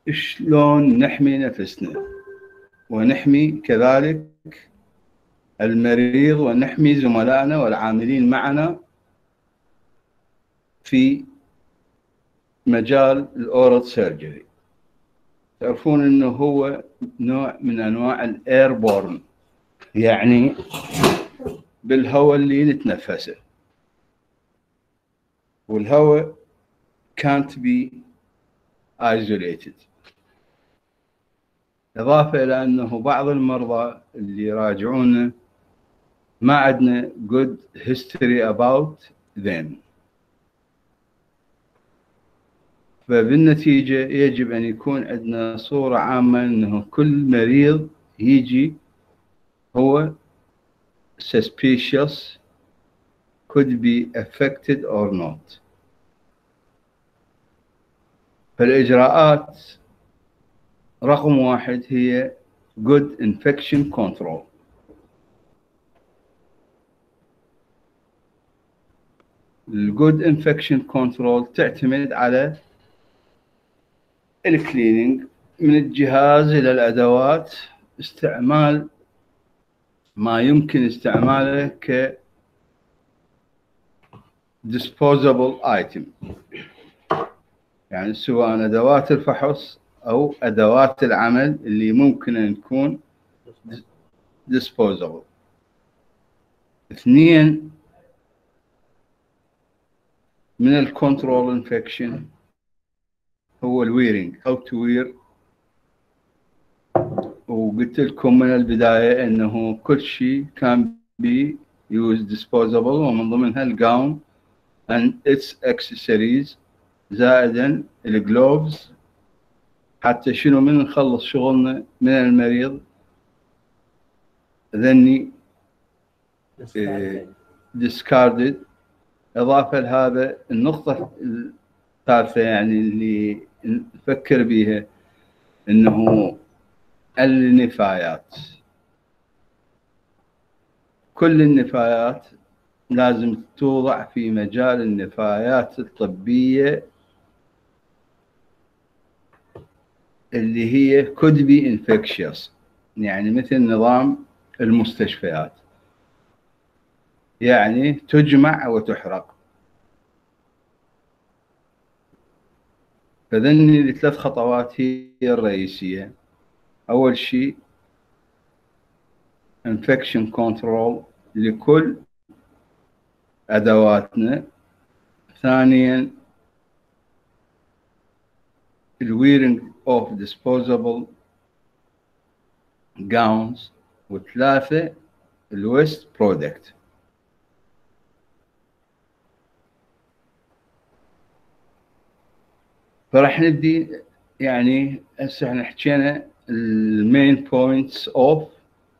شلون نحمي نفسنا ونحمي كذلك المريض ونحمي زملائنا والعاملين معنا في مجال الأورال سيرجري. تعرفون أنه هو نوع من أنواع الإيربورن، يعني بالهواء اللي نتنفسه، والهواء can't be isolated. إضافة إلى أنه بعض المرضى اللي يراجعونا ما عندنا good history about them، فبالنتيجة يجب أن يكون عندنا صورة عامة أنه كل مريض يجي هو suspicious could be affected or not. فالإجراءات رقم 1 هي good infection control. الجود انفكشن كنترول تعتمد على الكليننج من الجهاز إلى الأدوات، استعمال ما يمكن استعماله ك disposable item، يعني سواء أدوات الفحص أو أدوات العمل اللي ممكن أن تكون disposable. 2 من الكنترول انفكشن هو الويرنج أو توير. وقلت لكم من البداية أنه كل شيء كان be used disposable، ومن ضمنها الجاون and its accessories، زائدا الجلوفز، حتى شنو من نخلص شغلنا من المريض ذني discarded. إضافة لهذا النقطة الثالثة يعني اللي نفكر بيها أنه النفايات. كل النفايات لازم توضع في مجال النفايات الطبية اللي هي could be infectious، يعني مثل نظام المستشفيات، يعني تجمع وتحرق. فذني ال3 خطوات هي الرئيسية. أول شيء infection control لكل أدواتنا. ثانيا wearing of disposable gowns. وثلاثة الويست برودكت. فراح نبدي يعني هسه احنا حكينا المين بوينتس اوف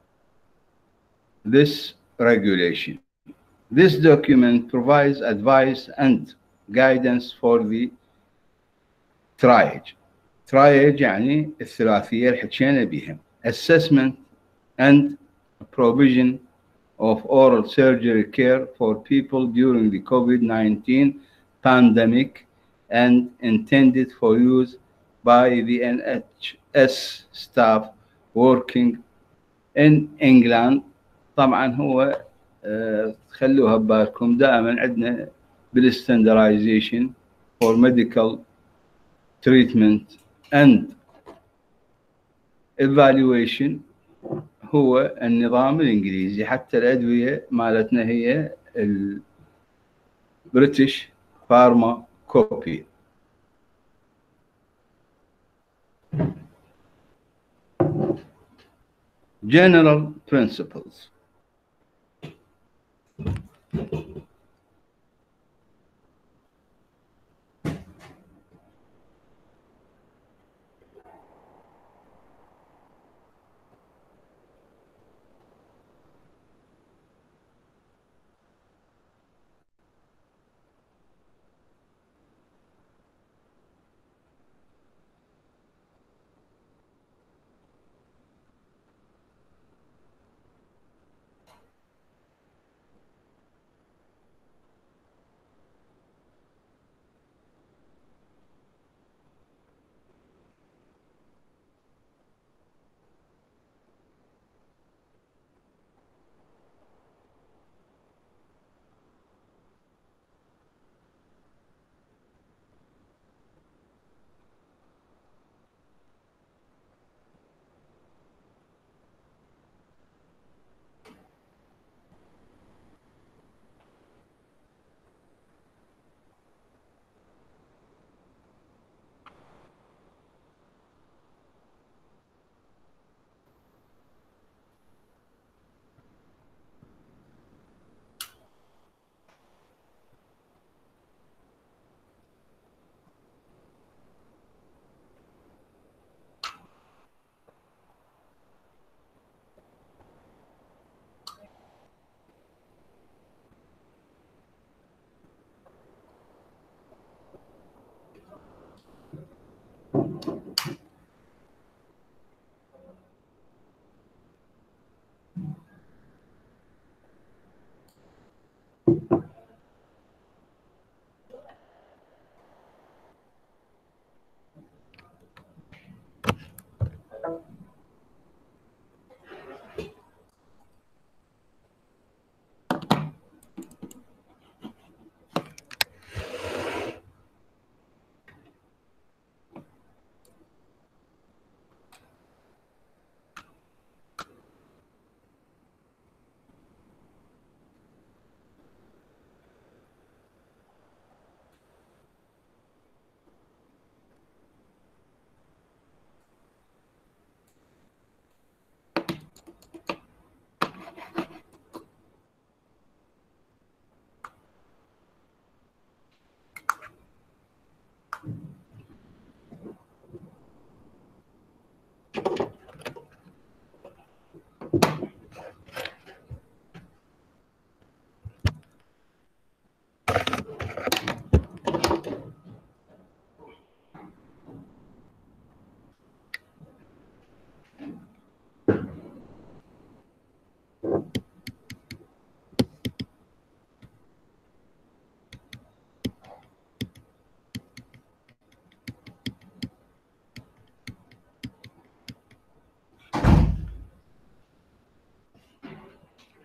this regulation. This document provides advice and guidance for the triage. triage يعني الثلاثية اللي حكينا بها. assessment and provision of oral surgery care for people during the COVID-19 pandemic and intended for use by the NHS staff working in England. طبعا هو خلوها ببالكم دائما عندنا بالستاندرايزيشن for medical treatment and evaluation هو النظام الإنجليزي. حتى الأدوية مالتنا هي البريتش فارما كوبي. General principles.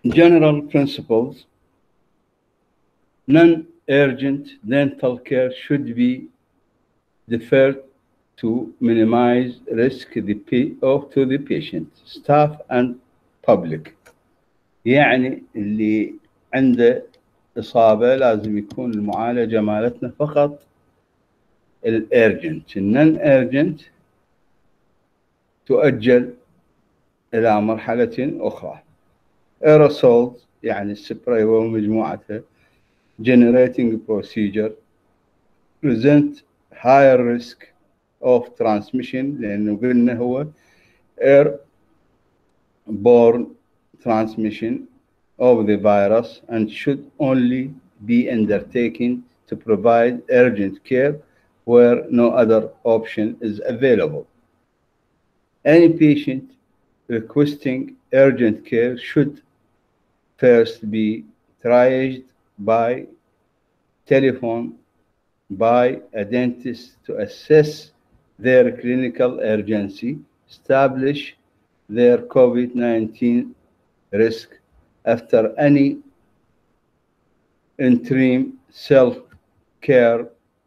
General principles: non-urgent dental care should be deferred to minimize risk to the patient, staff, and public. يعني اللي عنده إصابة لازم يكون المعالجة مالتنا فقط الارجنت. النون ارجنت تؤجل إلى مرحلة أخرى. aerosols يعني السبراي ومجموعته generating procedure present higher risk of transmission لأنه قلنا هو airborne transmission of the virus and should only be undertaken to provide urgent care where no other option is available. Any patient requesting urgent care should first be triaged by telephone by a dentist to assess their clinical urgency, establish their COVID-19 risk. After any interim self-care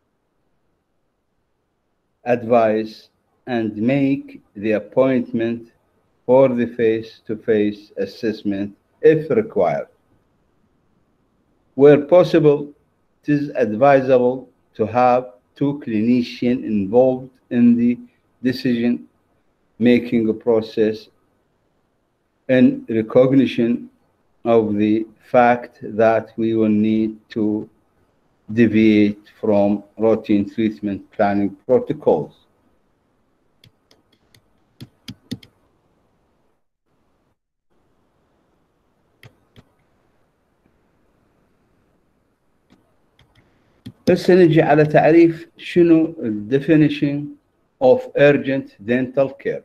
advice and make the appointment for the face-to-face assessment if required. Where possible, it is advisable to have two clinicians involved in the decision-making process in recognition of the fact that we will need to deviate from routine treatment planning protocols. بس نجي على تعريف شنو definition of urgent dental care.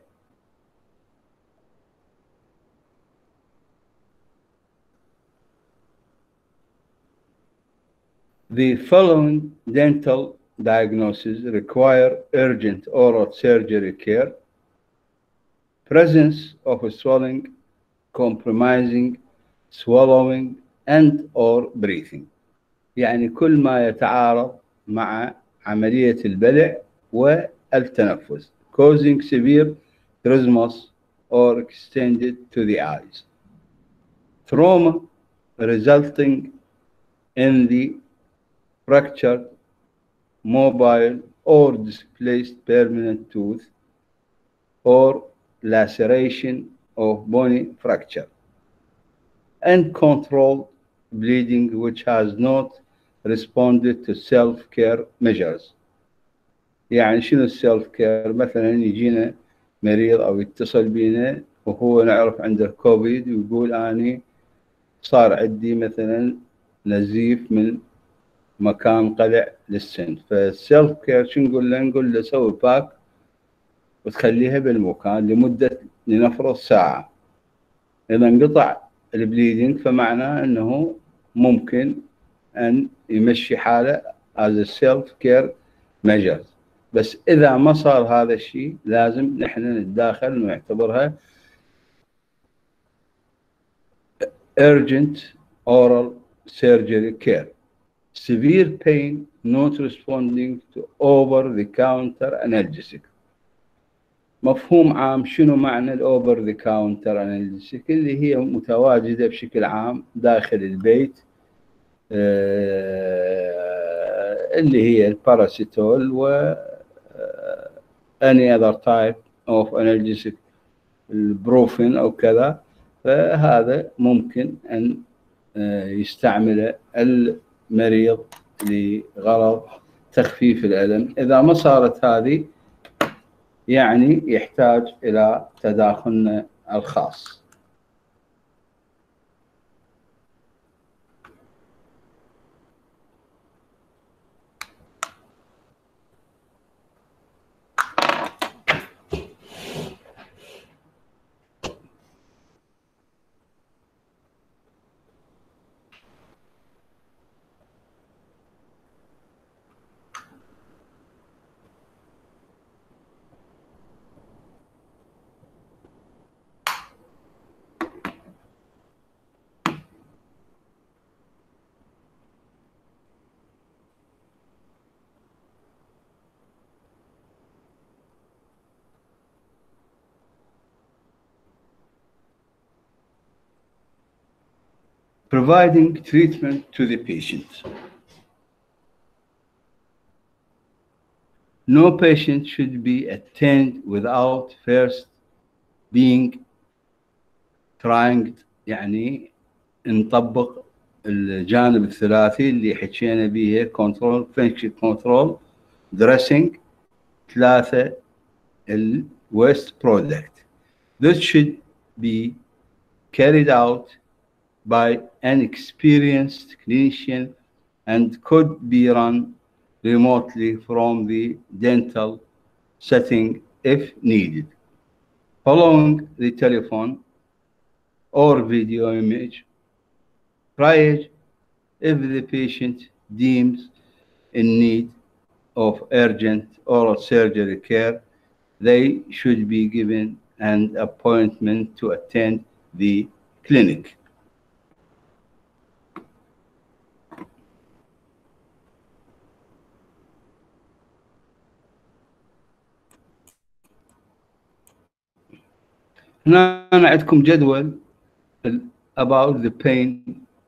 The following dental diagnoses require urgent oral surgery care: presence of swelling, compromising swallowing and or breathing. يعني كل ما يتعارض مع عملية البلع والتنفس causing severe trismus or extended to the eyes. Trauma resulting in the fractured, mobile or displaced permanent tooth or laceration of bony fracture. Uncontrolled bleeding which has not responded to self-care measures. يعني شنو السيلف كير؟ مثلا يجينا مريض او يتصل بينا وهو نعرف عنده كوفيد ويقول اني صار عندي مثلا نزيف من مكان قلع للسن، فالسيلف كير شو نقول له؟ نقول له سوي باك وتخليها بالمكان لمدة لنفرض ساعة. إذا انقطع البليدنج فمعناه أنه ممكن أن يمشي حاله as a self care measures. بس إذا ما صار هذا الشيء لازم نحن نتداخل ونعتبرها urgent oral surgery care. Severe pain not responding to over-the-counter analgesic. مفهوم عام شنو معنى الأوفر ذا كاونتر أنالجيسيك؟ اللي هي متواجدة بشكل عام داخل البيت، اللي هي الباراسيتول و any other type of analgesic، البروفين أو كذا، فهذا ممكن أن يستعمله المريض لغرض تخفيف الألم. إذا ما صارت هذه يعني يحتاج إلى تداخلنا الخاص. Providing treatment to the patient. No patient should be attended without first being trying يعني نطبق الجانب الثلاثي اللي حكينا به control function control dressing ثلاثة waste product. This should be carried out by an experienced clinician and could be run remotely from the dental setting if needed. Following the telephone or video image triage if the patient deems in need of urgent oral surgery care, they should be given an appointment to attend the clinic. هنا عندكم جدول about the pain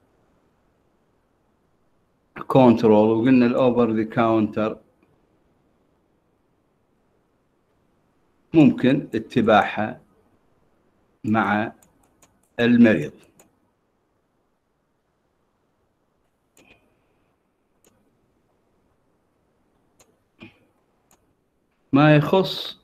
control وقلنا الأوفر ذا كاونتر ممكن اتباعها مع المريض. ما يخص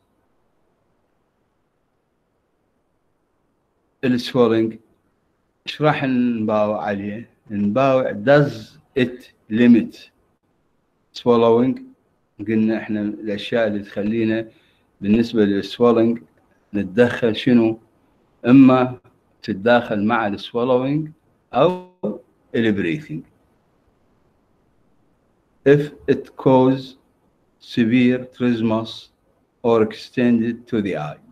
السويلنج ايش راح نباوع عليه؟ نباوع does it limit swallowing. قلنا احنا الاشياء اللي تخلينا بالنسبه للسويلنج نتدخل شنو؟ اما تتداخل مع السوالوينج او البريثنج. If it cause severe trismus or extended to the eye.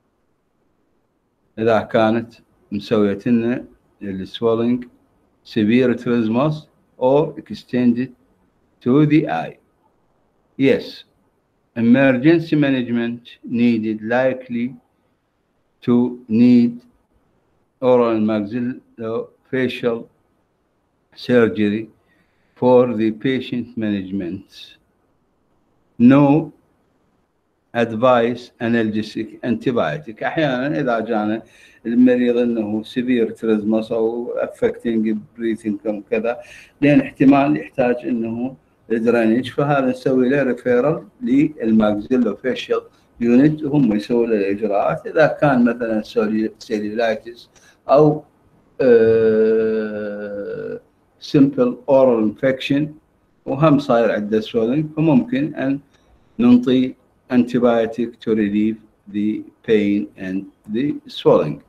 إذا كانت مسوية لنا السوالوينج severe trismus or extended to the eye. Yes, emergency management needed, likely to need oral maxillofacial surgery for the patient management. No advice analgesic antibiotic. أحيانا إذا جانا المريض أنه severe trismus أو affecting breathing كذا لأن احتمال يحتاج أنه درينج، فهذا نسوي له ريفيرال للماكسيلوفيشيال يونت وهم يسووا له الإجراءات. إذا كان مثلا سيلولايتس أو simple oral infection وهم صاير عنده swelling فممكن أن ننطي antibiotic to relieve the pain and the swelling.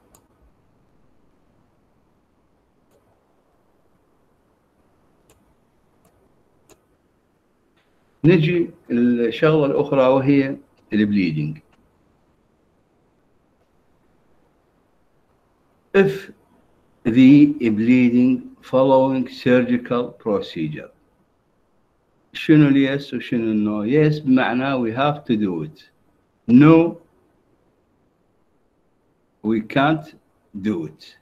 نجي الشغلة الأخرى وهي البليدنج. If the bleeding following surgical procedure. شنو اليس وشنو النو؟ يس بمعنى we have to do it. No, we can't do it.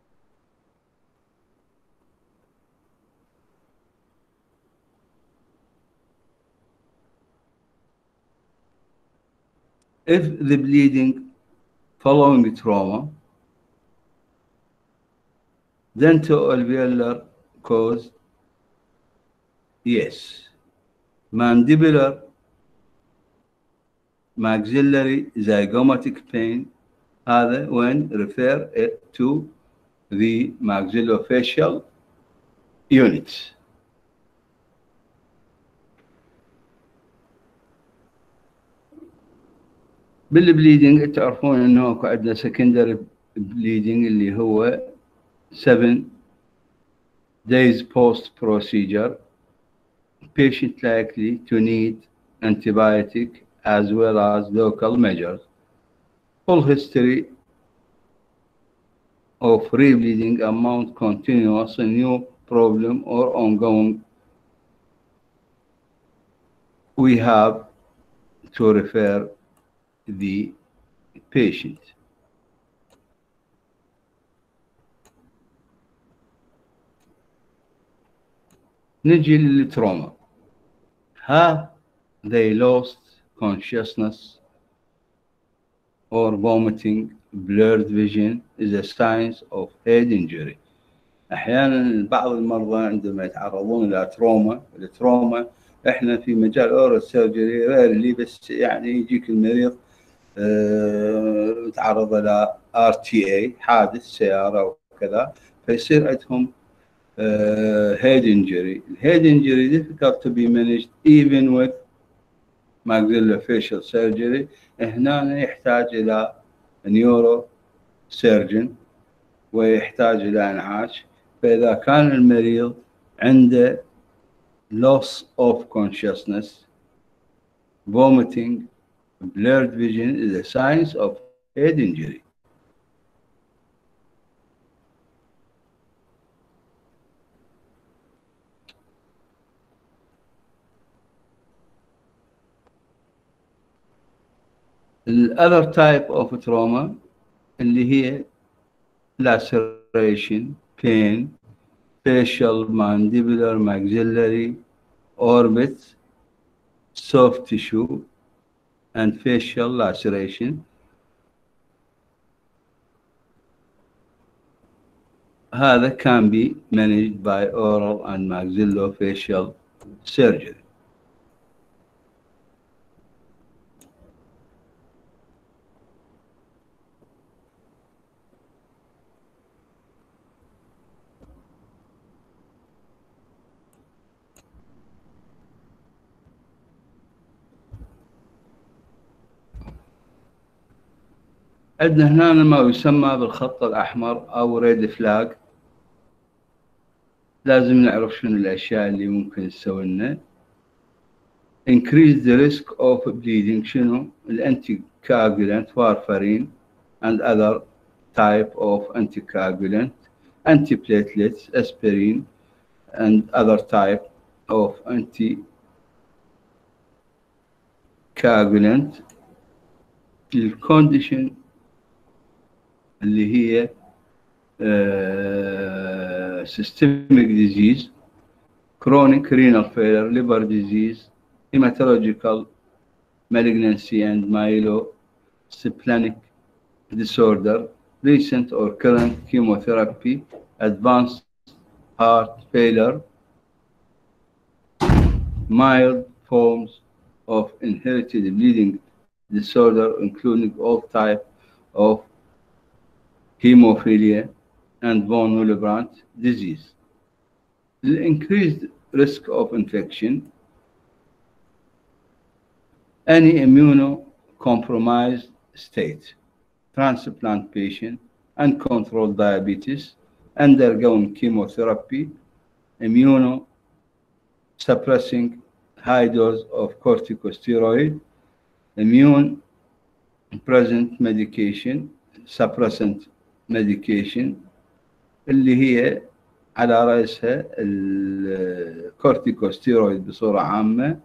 If the bleeding following trauma, dentoalveolar cause, yes. Mandibular, maxillary zygomatic pain, هذا when refer it to the maxillofacial unit. بالبليدنج تعرفون انه عندنا secondary bleeding اللي هو 7 days post procedure. Patient likely to need antibiotic as well as local measures. Full history of rebleeding amount continuous, new problem or ongoing. We have to refer the patient. نجي للتروما. Have they lost consciousness or vomiting, blurred vision is a sign of head injury. أحيانا بعض المرضى عندما يتعرضون إلى التروما إحنا في مجال أورال سيرجري ريرلي، بس يعني يجيك المريض تعرض إلى RTA حادث سيارة وكذا، فيصير عندهم head injury. Head injury difficult to be managed even with maxillofacial surgery. هنا يحتاج إلى نيورو سيرجن ويحتاج إلى إنعاش. فإذا كان المريض عنده loss of consciousness, vomiting, blurred vision is a sign of head injury. The other type of trauma اللي هي laceration, pain, facial, mandibular, maxillary, orbit, soft tissue, and facial laceration. هذا can be managed by oral and maxillofacial surgery. عندنا هنا ما يسمى بالخط الأحمر أو ريد فلاج. لازم نعرف شنو الأشياء اللي ممكن تسوي لنا. Increase the risk of bleeding. شنو الانتيكاجولانت warfarin and other type of anticoagulant, antiplatelets, aspirin and other type of anticoagulant. الكونديشن اللي هي systemic disease, chronic renal failure, liver disease, hematological malignancy and myelosplenic disorder, recent or current chemotherapy, advanced heart failure, mild forms of inherited bleeding disorder, including all types of hemophilia and von Willebrand disease. The increased risk of infection, any immunocompromised state, transplant patient, uncontrolled diabetes, undergoing chemotherapy, immunosuppressing high dose of corticosteroid, immune present medication, suppressant medication اللي هي على رأسها الكورتيكوستيرويد بصورة عامة.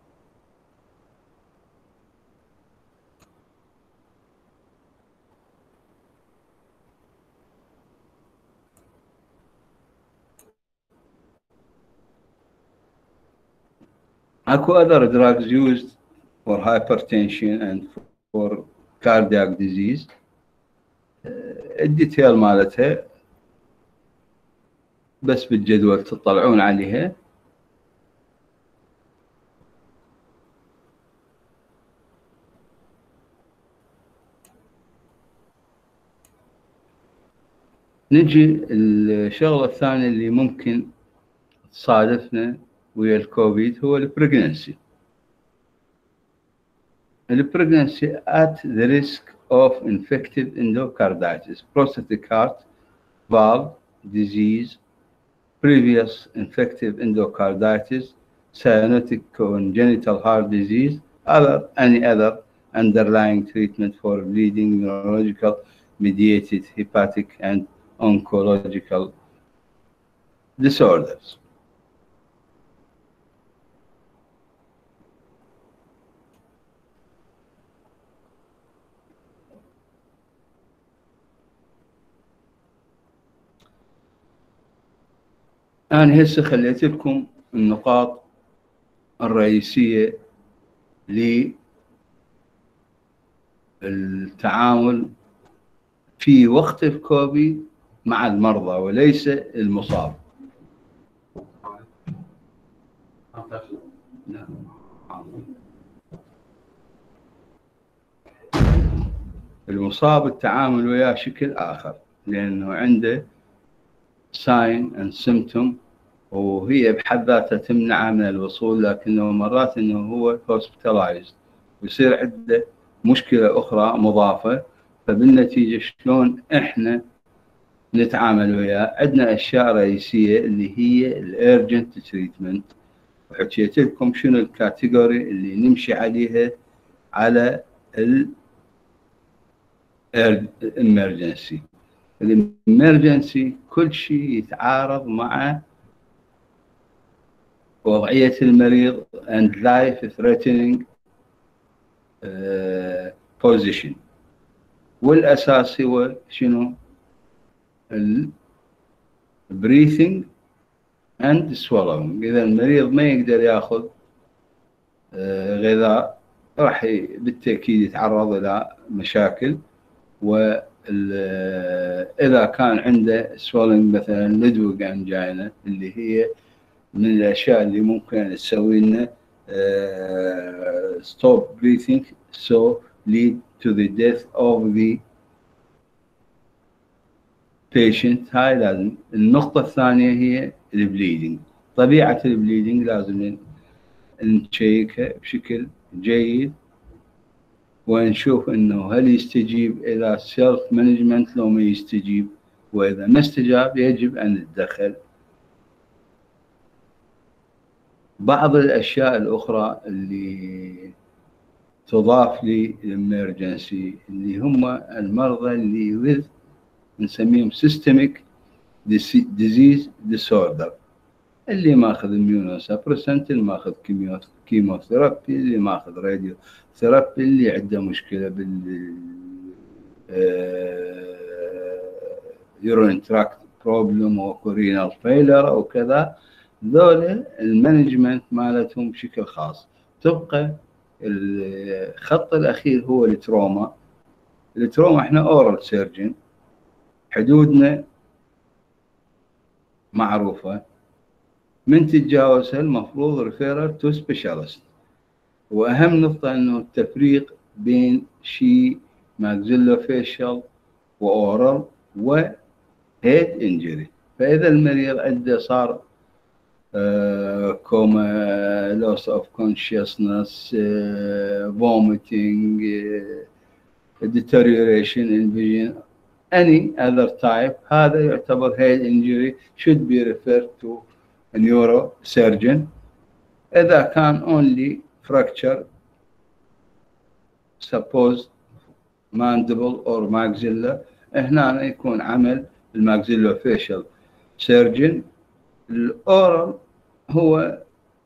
Aku other drugs used for hypertension and for cardiac disease. الديتيل مالتها بس بالجدول تطلعون عليها. نجي الشغلة الثانية اللي ممكن تصادفنا ويا الكوفيد هو البريجنسي. البريجنسي at the risk of infective endocarditis, prostatic heart valve disease, previous infective endocarditis, cyanotic congenital heart disease, any other underlying treatment for bleeding, neurological mediated hepatic and oncological disorders. أنا هسه خليت لكم النقاط الرئيسية للتعامل في وقت الكوفيد مع المرضى وليس المصاب. المصاب التعامل وياه شكل آخر، لأنه عنده sign and symptom، وهي بحد ذاتها تمنعه من الوصول، لكنه مرات انه هو hospitalized ويصير عنده مشكلة أخرى مضافة. فبالنتيجة شلون احنا نتعامل وياه؟ عندنا أشياء رئيسية اللي هي الurgent treatment، وحكيت لكم شنو الكاتيجوري اللي نمشي عليها على الامرجنسي. الامرجنسي كل شيء يتعارض مع وضعية المريض and life threatening position، والأساس هو شنو؟ breathing and swallowing. إذا المريض ما يقدر يأخذ غذاء راح بالتأكيد يتعرض إلى مشاكل. وإذا كان عنده swallowing مثلا لدوج أنجينا، اللي هي من الأشياء اللي ممكن تسوي لنا stop breathing so lead to the death of the patient. هاي لازم. النقطة الثانية هي البليدنج. طبيعة البليدنج لازم نشيكها بشكل جيد ونشوف انه هل يستجيب الى سيلف مانجمنت لو ما يستجيب، واذا ما استجاب يجب ان نتدخل. بعض الاشياء الاخرى اللي تضاف للإمرجنسي اللي هم المرضى اللي with نسميهم systemic disease disorder، اللي ماخذ immunosuppressant، اللي ماخذ كيموثيرابي، اللي ماخذ راديو ثيرابي، اللي عنده مشكلة بال urinary tract problem او renal failure او كذا. ذولا المانجمنت مالتهم بشكل خاص. تبقى الخط الأخير هو التروما. التروما احنا اورال سيرجن، حدودنا معروفة، من تتجاوزها المفروض ريفيرال تو سبيشالست. واهم نقطة انه التفريق بين شي ماكسيلوفيشال واورال وهيد انجري. فاذا المريض عنده صار كوما، loss of consciousness, vomiting, deterioration in vision, any other type، هذا يعتبر head injury should be referred to a neurosurgeon. إذا كان only fracture supposed mandible or maxilla، هنا يكون عمل الماكسيلوفيشال سيرجن. الأورال هو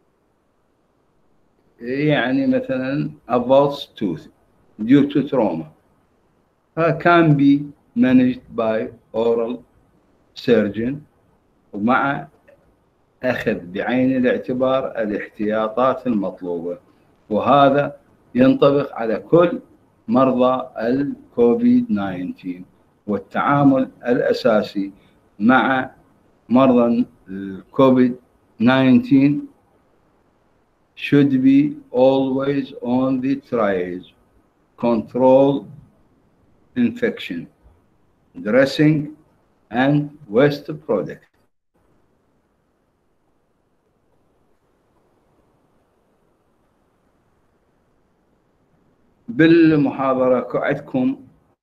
يعني مثلا a false tooth due to trauma can be managed by oral surgeon، ومع أخذ بعين الاعتبار الاحتياطات المطلوبة. وهذا ينطبق على كل مرضى الكوفيد 19. والتعامل الأساسي مع مرضى الكوفيد 19 should be always on the triage: control infection, dressing, and waste product. بالمحاضرة عندكم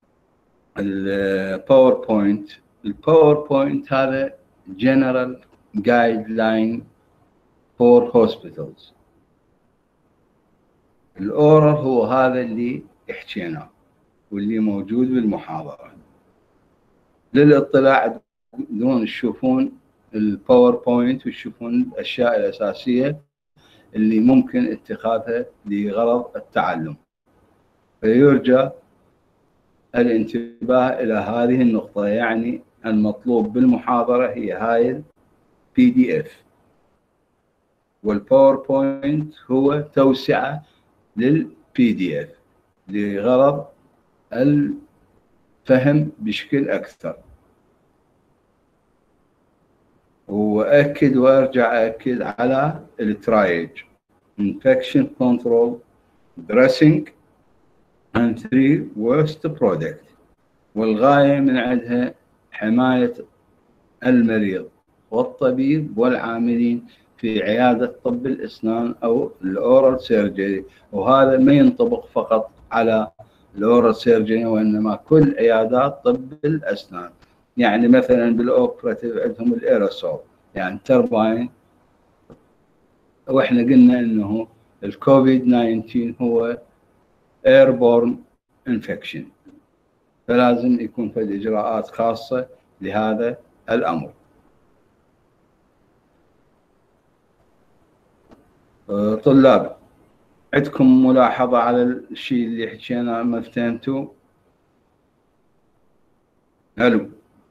الباوربوينت. الباوربوينت هذا general guideline for hospitals. الأورال هو هذا اللي حكيناه واللي موجود بالمحاضرة. للاطلاع دون تشوفون الباوربوينت وتشوفون الأشياء الأساسية اللي ممكن اتخاذها لغرض التعلم. فيرجى الانتباه إلى هذه النقطة، يعني المطلوب بالمحاضرة هي هاي PDF، والباوربوينت هو توسعة للPDF لغرض الفهم بشكل أكثر. وأكد وأرجع أكد على الترايج: infection control, dressing and 3 worst product. والغاية من عندها حماية المريض والطبيب والعاملين في عيادة طب الأسنان أو الأورال سيرجري. وهذا ما ينطبق فقط على الأورال سيرجري وإنما كل عيادات طب الأسنان. يعني مثلا بالأوبراتيف عندهم الإيراسول، يعني ترباين. وإحنا قلنا إنه الكوفيد 19 هو airborne infection، فلازم يكون في إجراءات خاصة لهذا الأمر. طلاب، عندكم ملاحظة على الشيء اللي حكينا ما فهمتوا؟ الو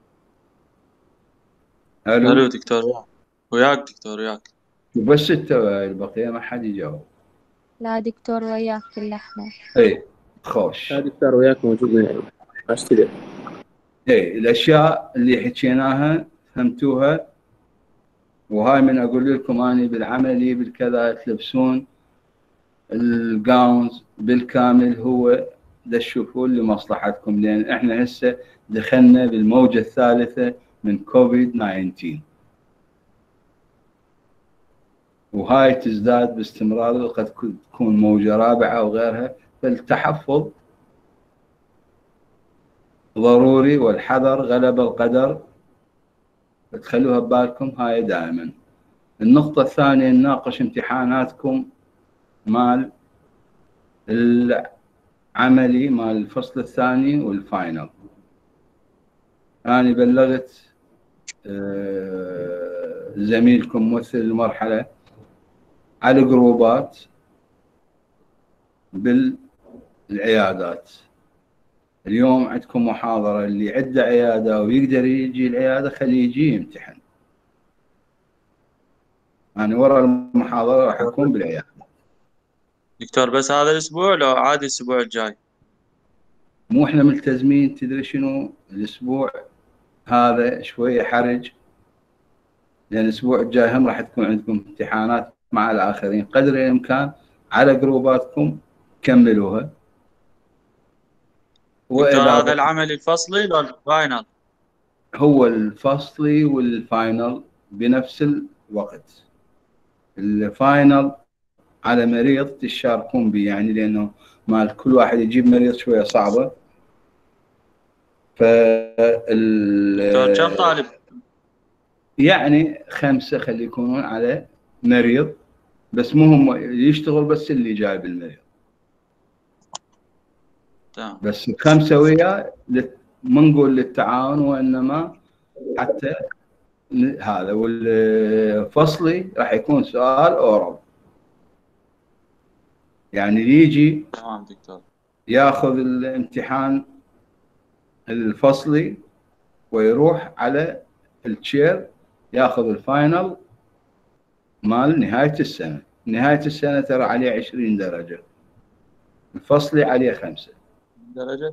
الو دكتور، وياك دكتور وياك. بس البقية ما حد يجاوب. لا دكتور وياك كل احنا. اي خوش. لا دكتور وياك موجودين يعني اشتغل. اي الاشياء اللي حكيناها فهمتوها؟ وهاي من اقول لكم اني بالعملي بالكذا تلبسون الجاونز بالكامل، هو ده تشوفون لمصلحتكم، لان احنا هسه دخلنا بالموجة الثالثة من كوفيد 19، وهاي تزداد باستمرار وقد تكون موجة رابعة وغيرها. فالتحفظ ضروري والحذر غلب القدر، تخلوها ببالكم هاي دائما. النقطة الثانية نناقش امتحاناتكم مال العملي مال الفصل الثاني والفاينل. أنا بلغت زميلكم ممثل المرحلة على جروبات بالعيادات. اليوم عندكم محاضرة، اللي عنده عيادة ويقدر يجي العيادة خليه يجي يمتحن. أنا ورا المحاضرة راح أكون بالعيادة. دكتور بس هذا الأسبوع لو عادي الأسبوع الجاي؟ مو إحنا ملتزمين، تدري شنو الأسبوع هذا شوية حرج، لأن الأسبوع الجاي هم راح تكون عندكم امتحانات مع الآخرين. قدر الإمكان على جروباتكم كملوها. دكتور هذا العمل الفصلي ولا الفاينل؟ هو الفصلي والفاينل بنفس الوقت. الفاينل على مريض تشاركون به، يعني لأنه مال كل واحد يجيب مريض شوية صعبة. دكتور كم طالب؟ يعني 5 خلي يكونون على مريض، بس مو هم يشتغل، بس اللي جايب المريض. تمام. بس 5 وياه، ما نقول للتعاون وإنما حتى هذا. والفصلي راح يكون سؤال أورال، يعني يجي تمام دكتور ياخذ الامتحان الفصلي ويروح على التشير ياخذ الفاينل مال نهاية السنة. نهاية السنة ترى عليه 20 درجة، الفصلي عليه 5 درجة.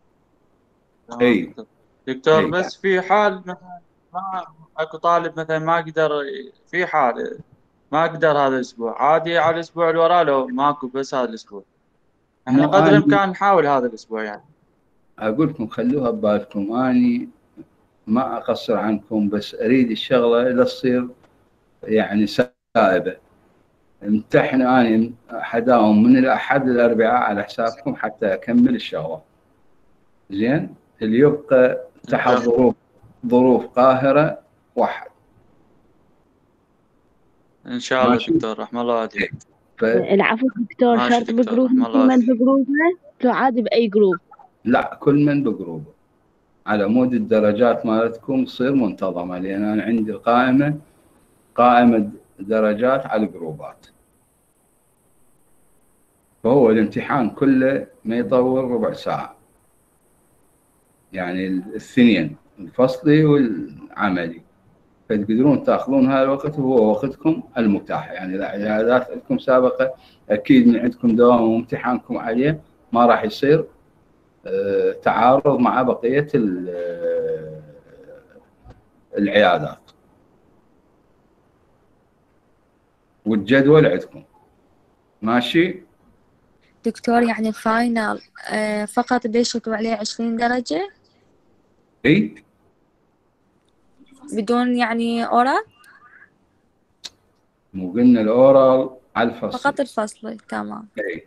اي دكتور أي. بس في حال مثلا ما اكو طالب مثلا ما قدر، في حال ما قدر هذا الاسبوع، عادي على الاسبوع اللي وراه لو ماكو بس هذا الاسبوع؟ احنا قدر الامكان نحاول هذا الاسبوع يعني. اقول لكم خلوها ببالكم، اني ما اقصر عنكم، بس اريد الشغله لا تصير يعني سائبه. امتحن اني حداهم من الاحد للاربعاء على حسابكم حتى اكمل الشغله. زين، اللي يبقى تحت ظروف قاهره واحد ان شاء الله ماشي. دكتور رحم الله والديك. العفو دكتور، ماشي شرط دكتور بجروب رحم الله من والديك. بجروبه لو عادي بأي جروب؟ لا، كل من بجروبه على مود الدرجات مالتكم تصير منتظمه، لان انا عندي قائمه درجات على الجروبات. فهو الامتحان كله ما يطول ربع ساعه، يعني الاثنين الفصلي والعملي. فتقدرون تاخذون هذا الوقت وهو وقتكم المتاح. يعني العيادات لكم سابقة أكيد من عندكم دوام وامتحانكم عليه ما راح يصير تعارض مع بقية العيادات، والجدول عندكم ماشي. دكتور يعني الفاينل فقط بيشتوا عليه 20 درجة اي بدون يعني أورال؟ مو قلنا الاورال على الفصل فقط الفصل. تمام اي.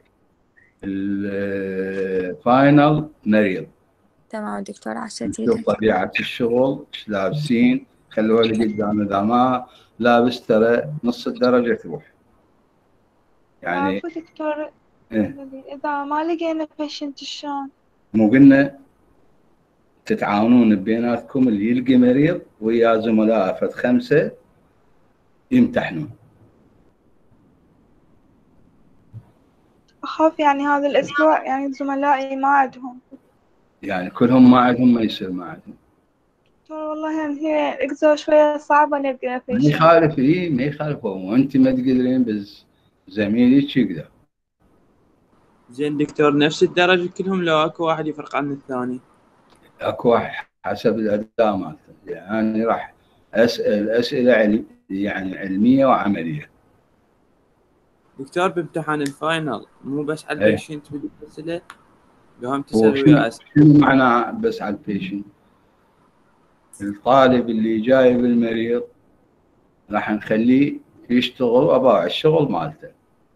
الفاينل مريض. تمام دكتور، عشان شوف طبيعة الشغل ايش لابسين، خلوها اللي قدام اذا ما لابس ترى نص الدرجة تروح. يعني عفوا دكتور، إيه؟ إذا ما لقينا بيشنت شلون؟ مو قلنا تتعاونون بيناتكم، اللي يلقي مريض ويا زملائه فد 5 يمتحنون. أخاف يعني هذا الأسبوع يعني زملائي ما عندهم. يعني كلهم ما عندهم، ما يصير ما عندهم. دكتور والله يعني هي الإجازة شوية صعبة نلقى ما بيشنت. يخالف، اي ما يخالف، وانت ما تقدرين بس زميلك يقدر. زين دكتور، نفس الدرجة كلهم لو اكو واحد يفرق عن الثاني؟ اكو واحد حسب الاداء مالته. يعني راح اسال اسئله يعني علميه وعمليه. دكتور بامتحان الفاينل مو بس على اي البيشنت بدون اسئله، لو هم هو تسال ويا اسئله؟ شنو معنى بس على البيشنت؟ الطالب اللي جايب المريض راح نخليه يشتغل اباع الشغل مالته.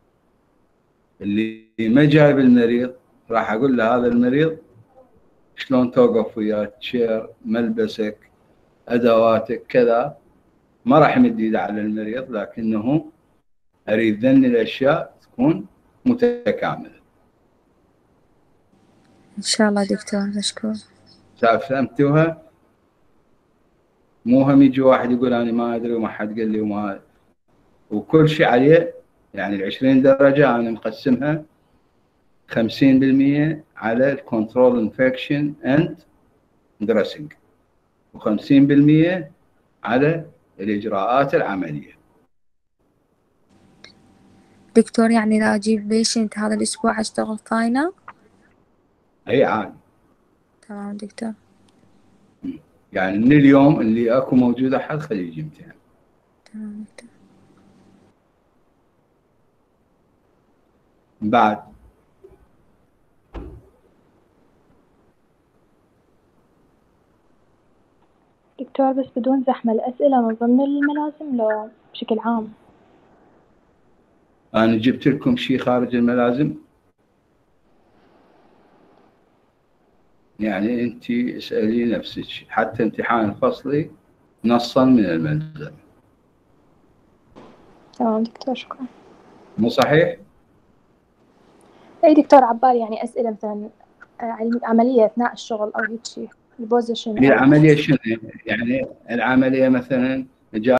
اللي ما جايب المريض راح اقول له هذا المريض شلون توقف وياه، تشير، ملبسك، ادواتك كذا. ما راح يمد ايده على المريض، لكنه اريد ذن الاشياء تكون متكامله. إن شاء الله دكتور، مشكور. فهمتوها؟ مو هم يجي واحد يقول انا ما ادري وما حد قال لي وما، وكل شيء عليه. يعني ال20 درجه انا مقسمها 50% على الكنترول انفكشن اند دريسنج، و50% على الاجراءات العمليه. دكتور يعني لا أجيب بيشنت هذا الأسبوع أشتغل فاينل؟ اي عادي. تمام دكتور. يعني من اليوم اللي اكو موجود احد خليه يجي امتحان. تمام دكتور. بعد دكتور بس بدون زحمة، الأسئلة من ضمن الملازم لو بشكل عام؟ انا جبت لكم شيء خارج الملازم. يعني انت اسالي نفسك، حتى امتحان الفصلي نصا من الملزم. تمام دكتور، شكرا. مو صحيح؟ أي دكتور، عبالي يعني أسئلة مثلا عملية أثناء الشغل أو هيك شيء، البوزيشن هي العمليه شنو؟ يعني العمليه مثلا